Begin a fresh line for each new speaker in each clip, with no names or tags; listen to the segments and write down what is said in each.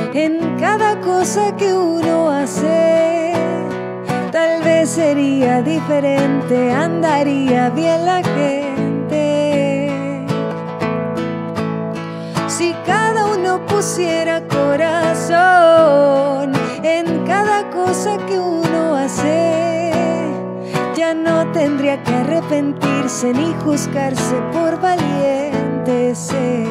en cada cosa que uno hace. Tal vez sería diferente, andaría bien la gente. Si cada uno pusiera corazón en cada cosa que uno hace, ya no tendría que arrepentirse ni juzgarse por valiente ser.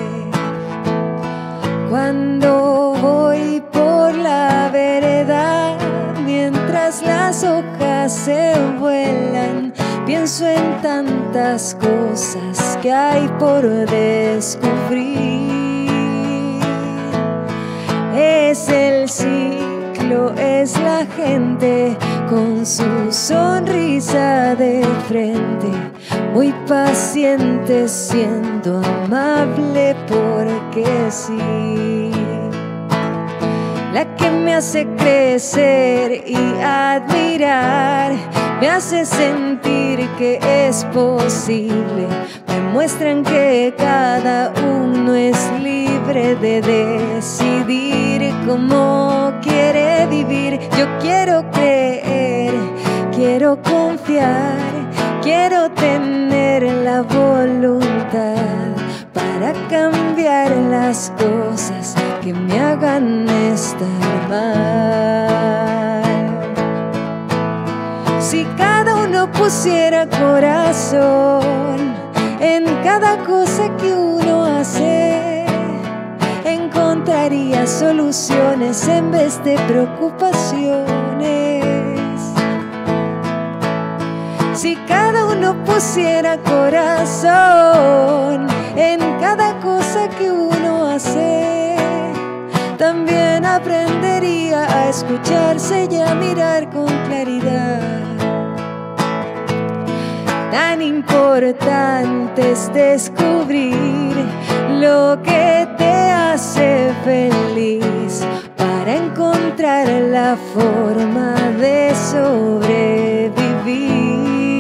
Cuando voy por la vereda, mientras las hojas se vuelan, pienso en tantas cosas que hay por descubrir. Es el ciclo, es la gente con su sonrisa de frente, muy paciente, siendo amable porque sí. La que me hace crecer y admirar, me hace sentir que es posible. Me muestran que cada uno es libre de decidir cómo quiere vivir. Yo quiero creer, quiero confiar, quiero tener la voluntad para cambiar las cosas que me hagan estar mal. Si cada uno pusiera corazón en cada cosa que uno hace, encontraría soluciones en vez de preocupaciones. Si cada uno pusiera corazón en cada cosa que uno hace, también aprendería a escucharse y a mirar con claridad. Tan importante es descubrir lo que te hace feliz para encontrar la forma de sobrevivir.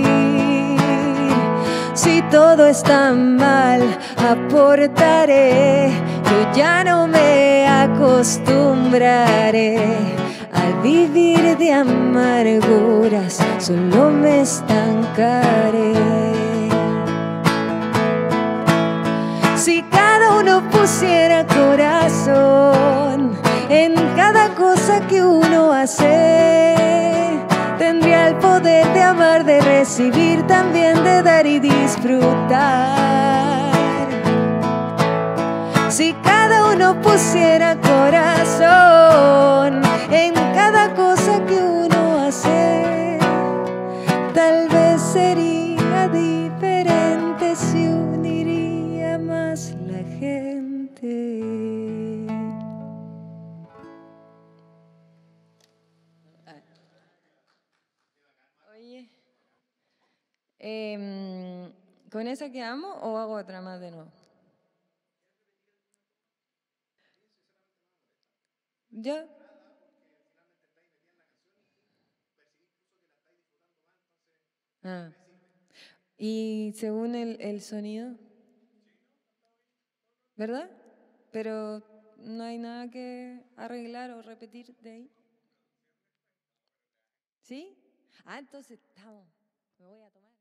Si todo está mal, aportaré. Yo ya no me acostumbraré a vivir de amarguras, solo me estancaré. Si cada uno pusiera corazón en cada cosa que uno hace, tendría el poder de amar, de recibir, también de dar y disfrutar. Si cada uno pusiera corazón en cada cosa que uno hace, tal vez sería diferente, se uniría más la gente. Oye, ¿con esa quedamos o hago otra más de nuevo? ¿Ya? Ah. Y según el sonido, ¿verdad? Pero no hay nada que arreglar o repetir de ahí. ¿Sí? Ah, entonces estamos. Me voy a tomar.